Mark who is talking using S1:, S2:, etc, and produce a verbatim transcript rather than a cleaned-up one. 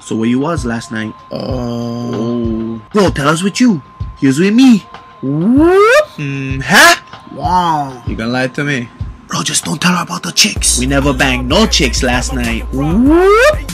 S1: So where you was last night?
S2: Uh,
S1: oh. Bro, tell us with you. Here's with me.
S2: Whoop. Mm, huh?
S1: Wow.
S2: You gonna lie to me?
S1: Bro, just don't tell her about the chicks. We never banged no chicks last night.
S2: Whoop.